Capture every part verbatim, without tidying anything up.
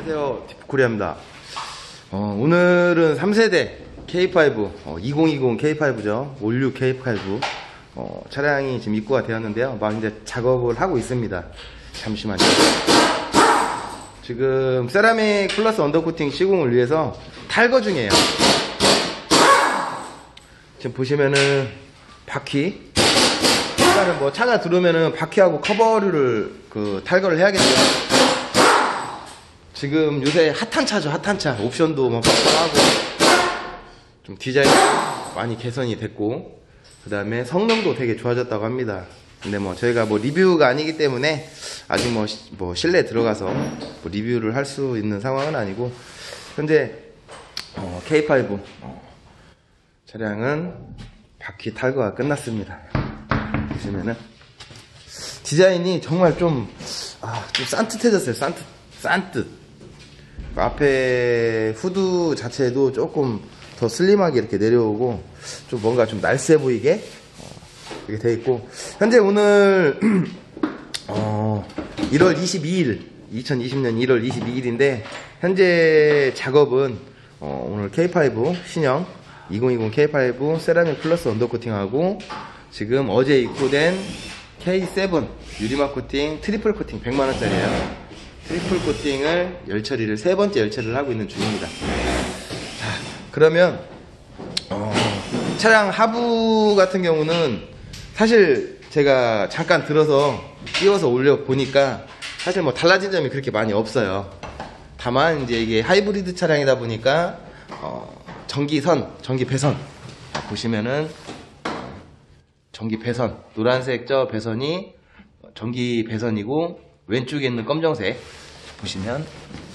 안녕하세요, 디프코리아입니다. 어, 오늘은 삼 세대 케이 파이브 어, 이천이십 케이 파이브죠. 올류 케이 파이브 어, 차량이 지금 입고가 되었는데요. 막 이제 작업을 하고 있습니다. 잠시만요. 지금 세라믹 플러스 언더코팅 시공을 위해서 탈거 중이에요. 지금 보시면은 바퀴, 일단은 뭐 차가 들어오면은 바퀴하고 커버를 그 탈거를 해야겠죠. 지금 요새 핫한 차죠. 핫한 차. 옵션도 뭐 빡빡하고 좀 디자인 많이 개선이 됐고, 그 다음에 성능도 되게 좋아졌다고 합니다. 근데 뭐 저희가 뭐 리뷰가 아니기 때문에 아직 뭐, 시, 뭐 실내 들어가서 뭐 리뷰를 할 수 있는 상황은 아니고, 현재 어, 케이 파이브 어, 차량은 바퀴 탈거가 끝났습니다. 보시면은 디자인이 정말 좀, 아, 좀 산뜻해졌어요. 산뜻, 산뜻. 앞에 후드 자체도 조금 더 슬림하게 이렇게 내려오고, 좀 뭔가 좀 날쌔 보이게 어, 이렇게 돼 있고, 현재 오늘 어, 일월 이십이일 이천이십년 일월 이십이일인데 현재 작업은 어, 오늘 케이 파이브 신형 이천이십 케이 파이브 세라믹 플러스 언더코팅하고, 지금 어제 입고된 케이 세븐 유리막 코팅 트리플 코팅 백만 원짜리예요. 트리플 코팅을 열 처리를 세 번째 열 처리를 하고 있는 중입니다. 자, 그러면 어, 차량 하부 같은 경우는 사실 제가 잠깐 들어서 띄워서 올려 보니까 사실 뭐 달라진 점이 그렇게 많이 없어요. 다만 이제 이게 하이브리드 차량이다 보니까 어, 전기선, 전기 배선 보시면은 전기 배선, 노란색 저 배선이 전기 배선이고, 왼쪽에 있는 검정색 보시면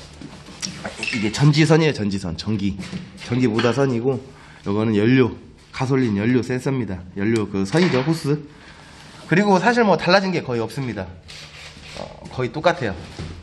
이게 전지선이에요. 전지선, 전기 전기 모다선이고, 요거는 연료, 가솔린 연료 센서입니다. 연료 그 선이죠, 호스. 그리고 사실 뭐 달라진 게 거의 없습니다. 어, 거의 똑같아요.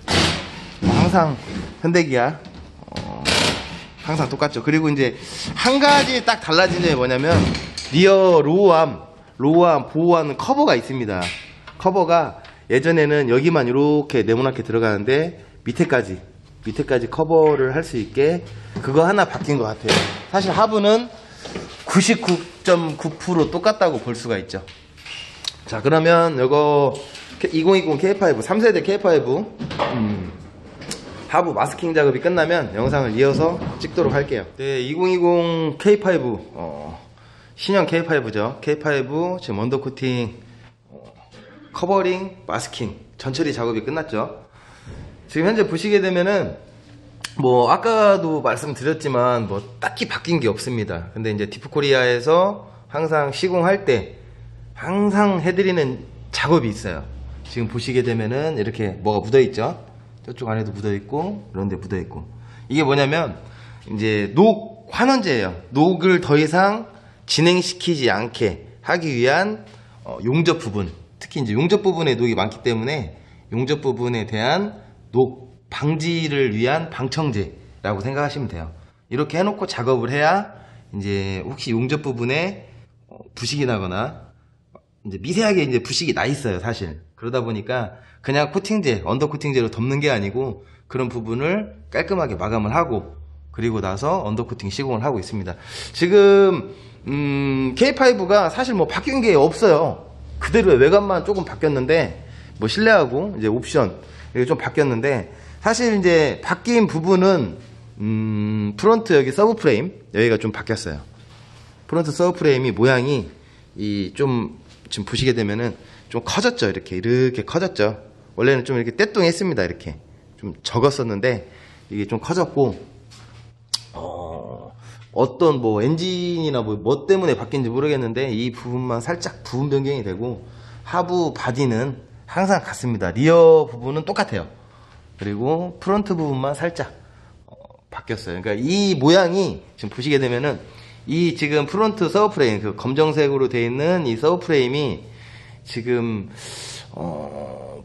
뭐 항상 현대기아 어, 항상 똑같죠. 그리고 이제 한 가지 딱 달라진 점이 뭐냐면, 리어 로우암 로우암 보호하는 커버가 있습니다. 커버가 예전에는 여기만 이렇게 네모나게 들어가는데 밑에까지 밑에까지 커버를 할 수 있게 그거 하나 바뀐 것 같아요. 사실 하부는 구십구 점 구 퍼센트 똑같다고 볼 수가 있죠. 자, 그러면 이거 이천이십 케이 파이브 삼 세대 케이 파이브 음, 하부 마스킹 작업이 끝나면 영상을 이어서 찍도록 할게요. 네, 이천이십 케이 파이브 어, 신형 케이 파이브죠. 케이 파이브 지금 언더코팅 어, 커버링, 마스킹, 전처리 작업이 끝났죠. 지금 현재 보시게 되면은 뭐 아까도 말씀드렸지만 뭐 딱히 바뀐 게 없습니다. 근데 이제 디프코리아에서 항상 시공할 때 항상 해드리는 작업이 있어요. 지금 보시게 되면은 이렇게 뭐가 묻어 있죠. 저쪽 안에도 묻어 있고 이런 데 묻어 있고, 이게 뭐냐면 이제 녹 환원제예요. 녹을 더 이상 진행시키지 않게 하기 위한 어, 용접 부분, 특히 이제 용접 부분에 녹이 많기 때문에 용접 부분에 대한 녹 방지를 위한 방청제라고 생각하시면 돼요. 이렇게 해놓고 작업을 해야 이제 혹시 용접 부분에 어, 부식이 나거나 이제 미세하게 이제 부식이 나 있어요, 사실. 그러다 보니까 그냥 코팅제, 언더 코팅제로 덮는 게 아니고 그런 부분을 깔끔하게 마감을 하고, 그리고 나서 언더 코팅 시공을 하고 있습니다. 지금 음, 케이 파이브가 사실 뭐 바뀐 게 없어요. 그대로의 외관만 조금 바뀌었는데, 뭐 실내하고 이제 옵션 이게 좀 바뀌었는데, 사실 이제 바뀐 부분은 음, 프론트 여기 서브 프레임 여기가 좀 바뀌었어요. 프론트 서브 프레임이 모양이 이 좀 지금 보시게 되면은 좀 커졌죠. 이렇게 이렇게 커졌죠. 원래는 좀 이렇게 떼뚱했습니다. 이렇게 좀 적었었는데 이게 좀 커졌고, 어, 어떤 뭐 엔진이나 뭐, 뭐 때문에 바뀐지 모르겠는데 이 부분만 살짝 부분 변경이 되고, 하부 바디는 항상 같습니다. 리어 부분은 똑같아요. 그리고 프론트 부분만 살짝 어, 바뀌었어요. 그러니까 이 모양이 지금 보시게 되면은 이 지금 프론트 서브 프레임, 그 검정색으로 되어 있는 이 서브 프레임이 지금 어,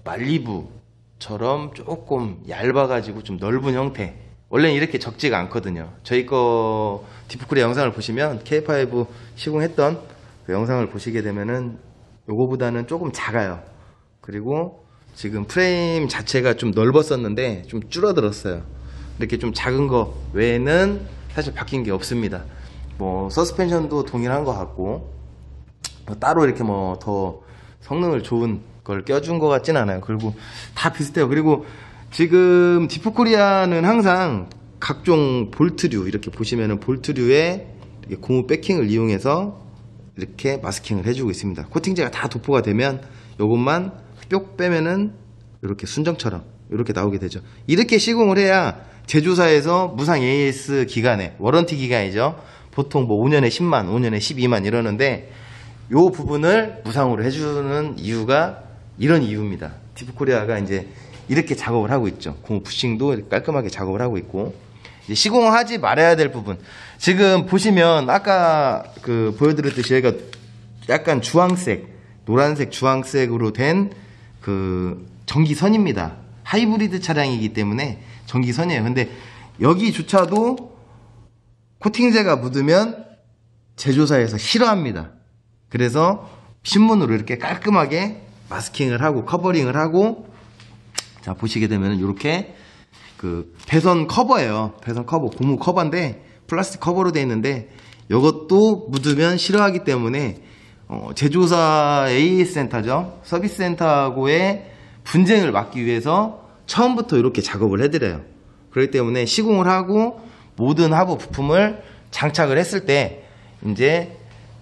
말리부처럼 조금 얇아가지고 좀 넓은 형태. 원래는 이렇게 적지가 않거든요. 저희 거 디프코리아 영상을 보시면 케이 파이브 시공했던 그 영상을 보시게 되면은 요거보다는 조금 작아요. 그리고 지금 프레임 자체가 좀 넓었었는데 좀 줄어들었어요. 이렇게 좀 작은 거 외에는 사실 바뀐 게 없습니다. 뭐 서스펜션도 동일한 것 같고 뭐 따로 이렇게 뭐 더 성능을 좋은 걸 껴준 것 같진 않아요. 그리고 다 비슷해요. 그리고 지금 디프코리아는 항상 각종 볼트류, 이렇게 보시면은 볼트류에 이렇게 고무 백킹을 이용해서 이렇게 마스킹을 해주고 있습니다. 코팅제가 다 도포가 되면 요것만 뿅 빼면은 이렇게 순정처럼 이렇게 나오게 되죠. 이렇게 시공을 해야 제조사에서 무상 에이에스 기간에, 워런티 기간이죠. 보통 뭐 오 년에 십만, 오 년에 십이만 이러는데 요 부분을 무상으로 해주는 이유가 이런 이유입니다. 디프코리아가 이제 이렇게 작업을 하고 있죠. 고무 부싱도 깔끔하게 작업을 하고 있고, 이제 시공하지 말아야 될 부분. 지금 보시면 아까 그 보여드렸듯이 여기가 약간 주황색, 노란색 주황색으로 된 그 전기선입니다. 하이브리드 차량이기 때문에 전기선이에요. 근데 여기조차도 코팅제가 묻으면 제조사에서 싫어합니다. 그래서 신문으로 이렇게 깔끔하게 마스킹을 하고 커버링을 하고, 자 보시게 되면 이렇게 그 배선 커버예요. 배선 커버, 고무 커버인데 플라스틱 커버로 되어 있는데 이것도 묻으면 싫어하기 때문에 어, 제조사 에이에스 센터죠, 서비스 센터하고의 분쟁을 막기 위해서 처음부터 이렇게 작업을 해드려요. 그렇기 때문에 시공을 하고 모든 하부 부품을 장착을 했을 때 이제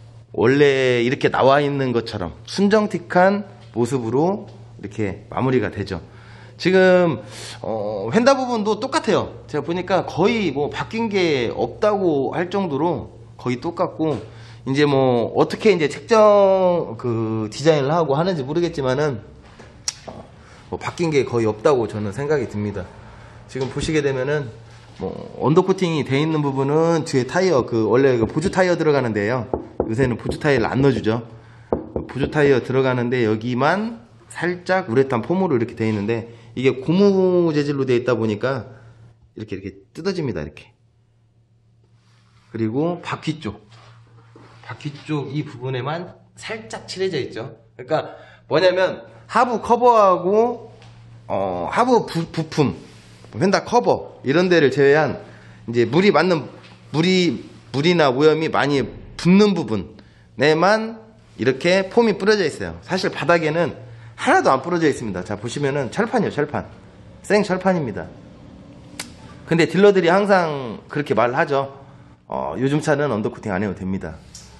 원래 이렇게 나와 있는 것처럼 순정틱한 모습으로 이렇게 마무리가 되죠. 지금 어, 휀다 부분도 똑같아요. 제가 보니까 거의 뭐 바뀐 게 없다고 할 정도로 거의 똑같고, 이제 뭐 어떻게 이제 책정 그 디자인을 하고 하는지 모르겠지만은 뭐 바뀐 게 거의 없다고 저는 생각이 듭니다. 지금 보시게 되면은 뭐 언더 코팅이 돼 있는 부분은 뒤에 타이어, 그 원래 그 보조 타이어 들어가는데요. 요새는 보조 타이어를 안 넣어주죠. 보조 타이어 들어가는데 여기만 살짝 우레탄 폼으로 이렇게 돼 있는데, 이게 고무 재질로 되어 있다 보니까 이렇게 이렇게 뜯어집니다. 이렇게. 그리고 바퀴 쪽, 바퀴 쪽 이 부분에만 살짝 칠해져 있죠. 그러니까 뭐냐면 하부 커버하고 어, 하부 부, 부품, 휀다 커버 이런 데를 제외한 이제 물이 맞는 물이 물이나 오염이 많이 붙는 부분에만 이렇게 폼이 뿌려져 있어요. 사실 바닥에는 하나도 안 뿌려져 있습니다. 자 보시면은 철판이요, 철판. 생 철판입니다. 근데 딜러들이 항상 그렇게 말하죠. 어, 요즘 차는 언더코팅 안 해도 됩니다.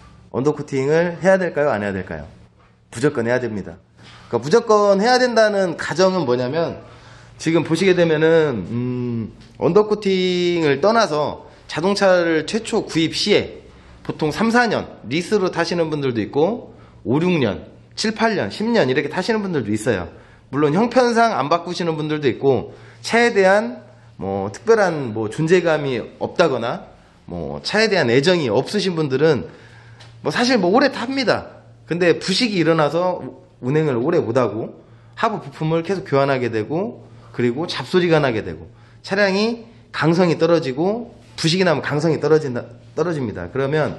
언더코팅을 해야 될까요, 안 해야 될까요? 무조건 해야 됩니다. 그러니까 무조건 해야 된다는 가정은 뭐냐면, 지금 보시게 되면은 음, 언더코팅을 떠나서 자동차를 최초 구입 시에 보통 삼, 사 년 리스로 타시는 분들도 있고 오, 육 년, 칠, 팔 년, 십 년 이렇게 타시는 분들도 있어요. 물론 형편상 안 바꾸시는 분들도 있고, 차에 대한 뭐 특별한 뭐 존재감이 없다거나 뭐 차에 대한 애정이 없으신 분들은 뭐 사실 뭐 오래 탑니다. 근데 부식이 일어나서 운행을 오래 못하고 하부 부품을 계속 교환하게 되고, 그리고 잡소리가 나게 되고, 차량이 강성이 떨어지고, 부식이 나면 강성이 떨어진다, 떨어집니다. 그러면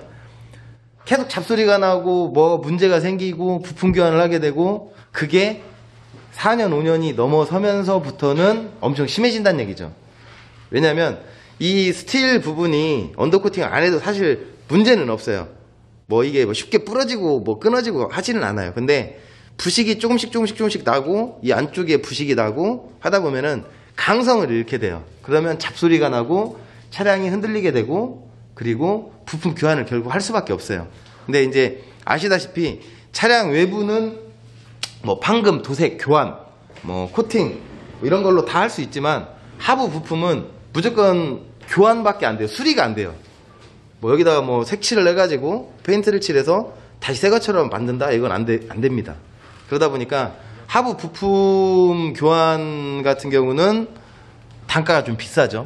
계속 잡소리가 나고 뭐 문제가 생기고 부품 교환을 하게 되고, 그게 사 년, 오 년이 넘어서면서부터는 엄청 심해진다는 얘기죠. 왜냐면 이 스틸 부분이 언더코팅 안 해도 사실 문제는 없어요. 뭐 이게 뭐 쉽게 부러지고 뭐 끊어지고 하지는 않아요. 근데 부식이 조금씩 조금씩 조금씩 나고, 이 안쪽에 부식이 나고 하다 보면은 강성을 잃게 돼요. 그러면 잡소리가 나고 차량이 흔들리게 되고, 그리고 부품 교환을 결국 할 수밖에 없어요. 근데 이제 아시다시피 차량 외부는 뭐 판금, 도색, 교환, 뭐 코팅 뭐 이런 걸로 다 할 수 있지만 하부 부품은 무조건 교환밖에 안 돼요. 수리가 안 돼요. 뭐 여기다가 뭐 색칠을 해가지고 페인트를 칠해서 다시 새 것처럼 만든다? 이건 안, 돼, 안 됩니다. 그러다 보니까 하부 부품 교환 같은 경우는 단가가 좀 비싸죠.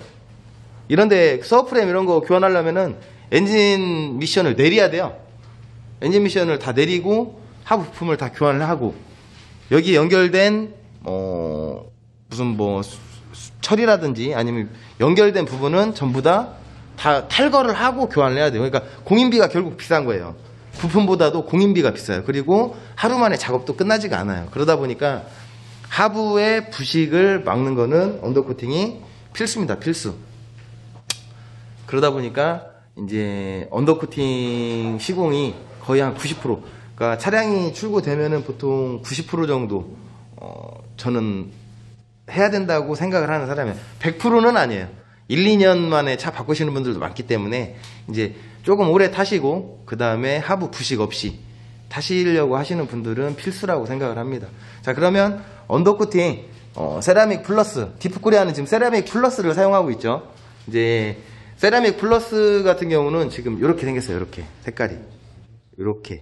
이런데 서브프레임 이런 거 교환하려면은 엔진 미션을 내려야 돼요. 엔진 미션을 다 내리고 하부 부품을 다 교환을 하고, 여기 연결된 어 무슨 뭐 처리라든지 아니면 연결된 부분은 전부 다 다 탈거를 하고 교환을 해야 돼요. 그러니까 공인비가 결국 비싼 거예요. 부품보다도 공인비가 비싸요. 그리고 하루 만에 작업도 끝나지가 않아요. 그러다 보니까 하부의 부식을 막는 거는 언더코팅이 필수입니다. 필수. 그러다 보니까 이제 언더코팅 시공이 거의 한 구십 퍼센트, 그러니까 차량이 출고되면은 보통 구십 퍼센트 정도 어, 저는 해야 된다고 생각을 하는 사람이에요. 백 퍼센트는 아니에요. 일, 이 년 만에 차 바꾸시는 분들도 많기 때문에 이제 조금 오래 타시고 그 다음에 하부 부식 없이 타시려고 하시는 분들은 필수라고 생각을 합니다. 자, 그러면 언더코팅 어, 세라믹 플러스, 디프코리아는 지금 세라믹 플러스를 사용하고 있죠. 이제 세라믹 플러스 같은 경우는 지금 이렇게 생겼어요. 이렇게 색깔이 이렇게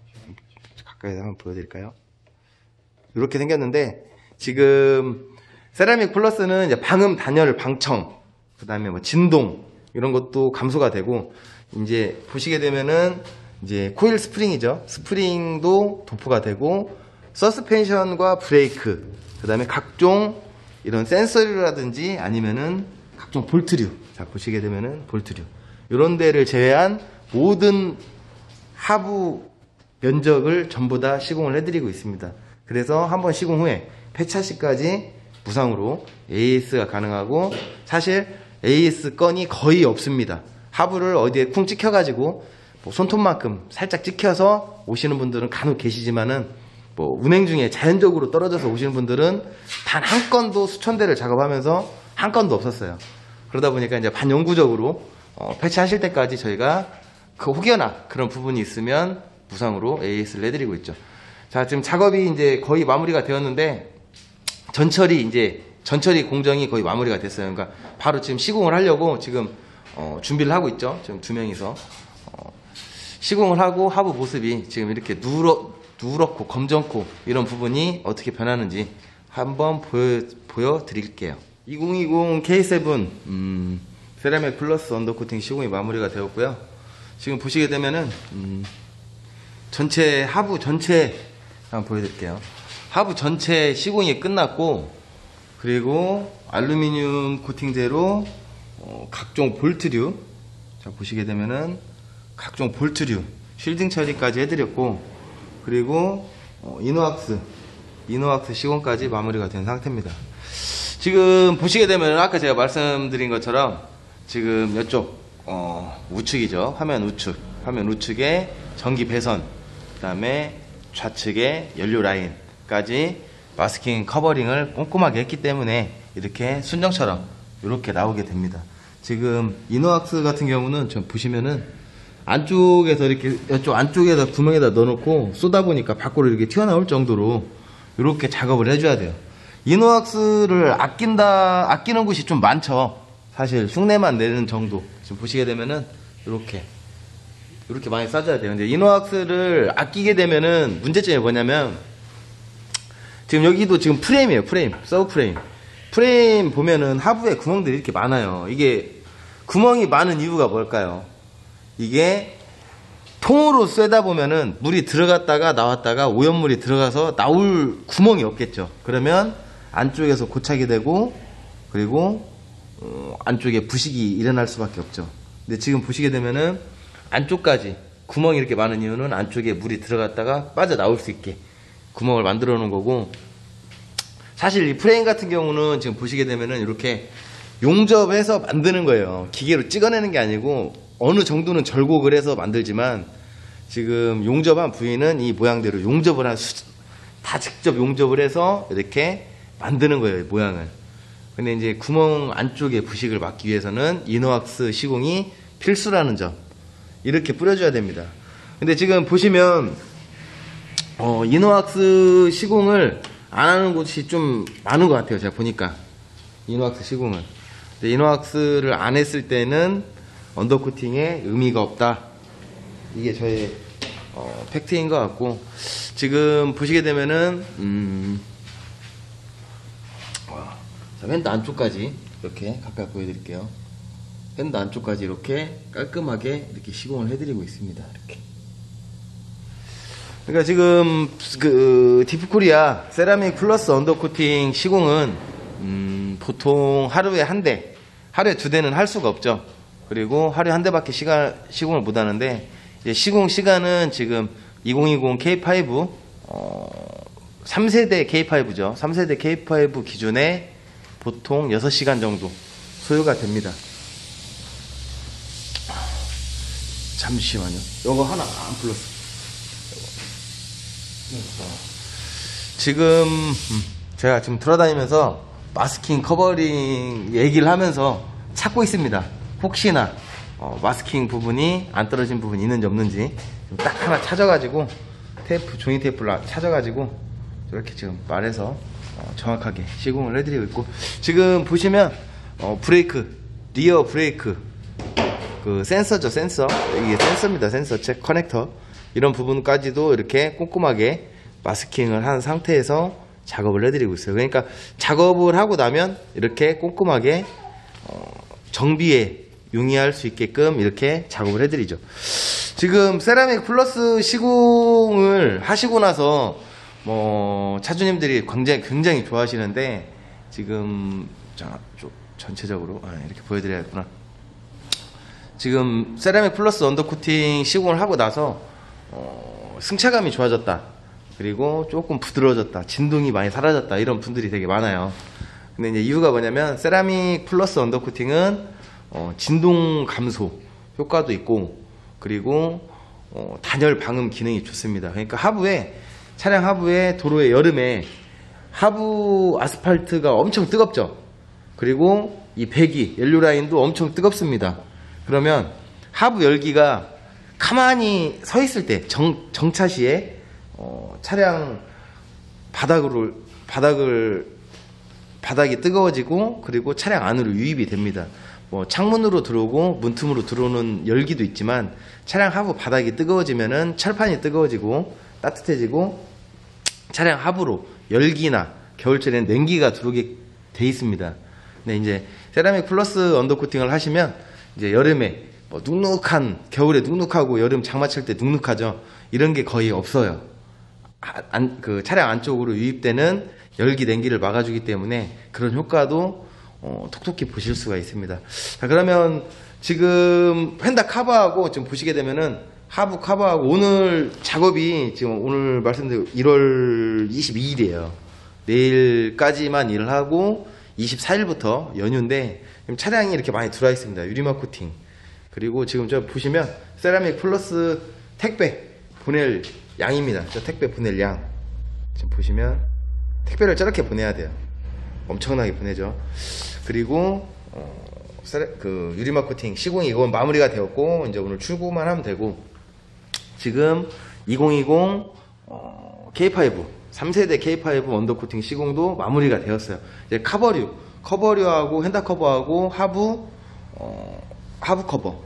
가까이서 한번 보여드릴까요? 이렇게 생겼는데 지금 세라믹 플러스는 이제 방음 단열 방청, 그 다음에 뭐 진동 이런 것도 감소가 되고, 이제 보시게 되면은 이제 코일 스프링이죠. 스프링도 도포가 되고, 서스펜션과 브레이크, 그 다음에 각종 이런 센서라든지 아니면은 각종 볼트류, 자 보시게 되면은 볼트류 이런 데를 제외한 모든 하부 면적을 전부 다 시공을 해드리고 있습니다. 그래서 한번 시공 후에 폐차 시까지 무상으로 에이에스가 가능하고, 사실 에이에스 건이 거의 없습니다. 하부를 어디에 쿵 찍혀가지고 뭐 손톱만큼 살짝 찍혀서 오시는 분들은 간혹 계시지만은, 뭐 운행 중에 자연적으로 떨어져서 오시는 분들은 단 한 건도 수천 대를 작업하면서 한 건도 없었어요. 그러다 보니까 이제 반영구적으로 어, 패치하실 때까지 저희가 그 혹여나 그런 부분이 있으면 무상으로 에이에스를 해드리고 있죠. 자, 지금 작업이 이제 거의 마무리가 되었는데, 전처리 이제 전처리 공정이 거의 마무리가 됐어요. 그러니까 바로 지금 시공을 하려고 지금 어, 준비를 하고 있죠. 지금 두 명이서 어, 시공을 하고, 하부 모습이 지금 이렇게 누렇 누렇고 검정고 이런 부분이 어떻게 변하는지 한번 보여 보여드릴게요. 이천이십 케이 세븐 음, 세라믹 플러스 언더코팅 시공이 마무리가 되었고요. 지금 보시게 되면은 음, 전체 하부 전체 한번 보여드릴게요. 하부 전체 시공이 끝났고, 그리고 알루미늄 코팅제로 어, 각종 볼트류, 자 보시게 되면은 각종 볼트류 쉴딩 처리까지 해드렸고, 그리고 어, 이노왁스 이노왁스 시공까지 마무리가 된 상태입니다. 지금 보시게 되면 아까 제가 말씀드린 것처럼 지금 이쪽 어, 우측이죠. 화면 우측 화면 우측에 전기 배선, 그 다음에 좌측에 연료 라인까지 마스킹 커버링을 꼼꼼하게 했기 때문에 이렇게 순정처럼 이렇게 나오게 됩니다. 지금 이노왁스 같은 경우는 좀 보시면은 안쪽에서 이렇게 이쪽 안쪽에다 구멍에다 넣어놓고 쏘다 보니까 밖으로 이렇게 튀어나올 정도로 이렇게 작업을 해줘야 돼요. 이노왁스를 아낀다 아끼는 곳이 좀 많죠. 사실 흉내만 내는 정도. 지금 보시게 되면은 이렇게 이렇게 많이 싸줘야 돼요. 근데 이노왁스를 아끼게 되면은 문제점이 뭐냐면, 지금 여기도 지금 프레임이에요. 프레임, 서브 프레임. 프레임 보면은 하부에 구멍들이 이렇게 많아요. 이게 구멍이 많은 이유가 뭘까요? 이게 통으로 쐬다 보면은 물이 들어갔다가 나왔다가 오염물이 들어가서 나올 구멍이 없겠죠. 그러면 안쪽에서 고착이 되고, 그리고 어, 안쪽에 부식이 일어날 수밖에 없죠. 근데 지금 보시게 되면은 안쪽까지 구멍이 이렇게 많은 이유는 안쪽에 물이 들어갔다가 빠져나올 수 있게 구멍을 만들어 놓은 거고, 사실 이 프레임 같은 경우는 지금 보시게 되면은 이렇게 용접해서 만드는 거예요. 기계로 찍어내는 게 아니고 어느 정도는 절곡을 해서 만들지만, 지금 용접한 부위는 이 모양대로 용접을 한 수, 다 직접 용접을 해서 이렇게 만드는 거예요, 모양을. 근데 이제 구멍 안쪽에 부식을 막기 위해서는 이노왁스 시공이 필수라는 점, 이렇게 뿌려줘야 됩니다. 근데 지금 보시면 어, 이노왁스 시공을 안 하는 곳이 좀 많은 것 같아요. 제가 보니까 이노왁스 시공을. 근데 이노왁스를 안 했을 때는 언더코팅에 의미가 없다. 이게 저의 어, 팩트인 것 같고, 지금 보시게 되면은 음, 자, 핸드 안쪽까지 이렇게 가까이 보여드릴게요. 핸드 안쪽까지 이렇게 깔끔하게 이렇게 시공을 해드리고 있습니다. 이렇게. 그러니까 지금 그 디프코리아 세라믹 플러스 언더코팅 시공은 음, 보통 하루에 한 대, 하루에 두 대는 할 수가 없죠. 그리고 하루에 한 대밖에 시간, 시공을 못 하는데, 이제 시공 시간은 지금 이천이십 케이 파이브 어, 삼 세대 케이 파이브죠. 삼 세대 케이 파이브 기준에 보통 여섯 시간 정도 소요가 됩니다. 잠시만요. 요거 하나 안 풀렀어. 지금 제가 지금 돌아다니면서 마스킹 커버링 얘기를 하면서 찾고 있습니다. 혹시나 어, 마스킹 부분이 안 떨어진 부분이 있는지 없는지 딱 하나 찾아가지고 테이프, 종이 테이프를 찾아가지고 이렇게 지금 말해서 어, 정확하게 시공을 해드리고 있고, 지금 보시면 어, 브레이크, 리어 브레이크 그 센서죠, 센서. 이게 센서입니다. 센서 체 커넥터. 이런 부분까지도 이렇게 꼼꼼하게 마스킹을 한 상태에서 작업을 해드리고 있어요. 그러니까 작업을 하고 나면 이렇게 꼼꼼하게 어, 정비에 용이할 수 있게끔 이렇게 작업을 해드리죠. 지금 세라믹 플러스 시공을 하시고 나서 뭐 차주님들이 굉장히 굉장히 좋아하시는데, 지금 자, 좀 전체적으로 아, 이렇게 보여드려야겠구나. 지금 세라믹 플러스 언더코팅 시공을 하고 나서 어, 승차감이 좋아졌다, 그리고 조금 부드러워졌다, 진동이 많이 사라졌다, 이런 분들이 되게 많아요. 근데 이제 이유가 뭐냐면 세라믹 플러스 언더코팅은 어, 진동 감소 효과도 있고, 그리고 어, 단열 방음 기능이 좋습니다. 그러니까 하부에, 차량 하부에, 도로에 여름에 하부 아스팔트가 엄청 뜨겁죠. 그리고 이 배기 연료 라인도 엄청 뜨겁습니다. 그러면 하부 열기가 가만히 서 있을 때, 정, 정차 시에 어, 차량 바닥으로 바닥을 바닥이 뜨거워지고, 그리고 차량 안으로 유입이 됩니다. 뭐 창문으로 들어오고 문틈으로 들어오는 열기도 있지만, 차량 하부 바닥이 뜨거워지면은 철판이 뜨거워지고 따뜻해지고 차량 하부로 열기나 겨울철에는 냉기가 들어오게 돼 있습니다. 근데 이제 세라믹 플러스 언더코팅을 하시면 이제 여름에 뭐 눅눅한, 겨울에 눅눅하고 여름 장마철 때 눅눅하죠. 이런 게 거의 없어요. 안, 그 차량 안쪽으로 유입되는 열기 냉기를 막아주기 때문에 그런 효과도 어, 톡톡히 보실 수가 있습니다. 자, 그러면 지금 휀다 커버하고 지금 보시게 되면은 하부 커버하고 오늘 작업이 지금 오늘 말씀드린 일월 이십이일이에요. 내일까지만 일을 하고 이십사일부터 연휴인데 차량이 이렇게 많이 들어와 있습니다. 유리막 코팅. 그리고 지금 저 보시면 세라믹 플러스 택배 보낼 양입니다. 저 택배 보낼 양. 지금 보시면 택배를 저렇게 보내야 돼요. 엄청나게 보내죠. 그리고 어, 그 유리막 코팅 시공이 이건 마무리가 되었고, 이제 오늘 출고만 하면 되고, 지금 이천이십 어, 케이 파이브 삼 세대 케이 파이브 언더코팅 시공도 마무리가 되었어요. 이제 커버류 커버류하고 핸다 커버하고 하부 어, 하부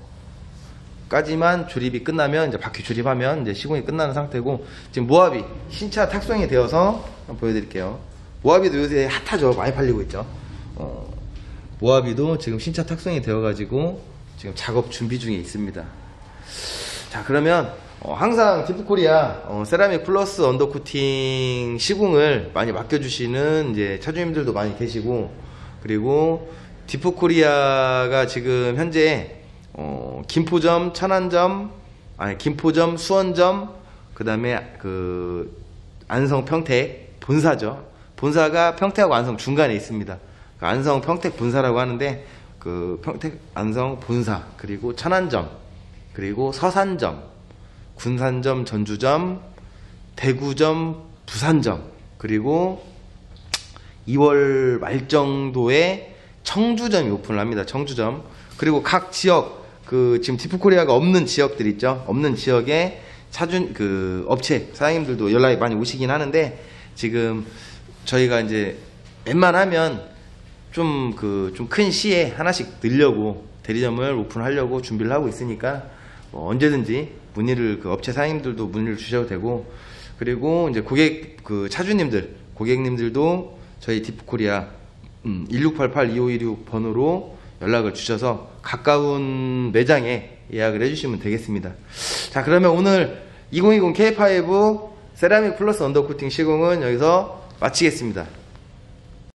커버까지만 조립이 끝나면, 이제 바퀴 조립하면 이제 시공이 끝나는 상태고, 지금 모하비 신차 탁송이 되어서 한번 보여드릴게요. 모하비도 요새 핫하죠. 많이 팔리고 있죠. 어, 모하비도 지금 신차 탁송이 되어가지고 지금 작업 준비 중에 있습니다. 자, 그러면 어, 항상 디프코리아 어, 세라믹 플러스 언더코팅 시공을 많이 맡겨주시는 이제 차주님들도 많이 계시고, 그리고 디프코리아가 지금 현재 어, 김포점, 천안점, 아니 김포점, 수원점, 그 다음에 그 안성, 평택 본사죠. 본사가 평택하고 안성 중간에 있습니다. 그 안성 평택 본사라고 하는데, 그 평택 안성 본사, 그리고 천안점, 그리고 서산점, 군산점, 전주점, 대구점, 부산점, 그리고 이월 말 정도에 청주점이 오픈을 합니다. 청주점. 그리고 각 지역, 그 지금 디프코리아가 없는 지역들 있죠. 없는 지역에 차준 그 업체 사장님들도 연락이 많이 오시긴 하는데, 지금 저희가 이제 웬만하면 좀 그 좀 큰 시에 하나씩 늘려고 대리점을 오픈하려고 준비를 하고 있으니까 뭐 언제든지 문의를, 그 업체 사장님들도 문의를 주셔도 되고, 그리고 이제 고객 그 차주님들 고객님들도 저희 디프코리아 음, 일육팔팔 이오일육 번호로 연락을 주셔서 가까운 매장에 예약을 해주시면 되겠습니다. 자, 그러면 오늘 이천이십 케이 파이브 세라믹 플러스 언더코팅 시공은 여기서 마치겠습니다.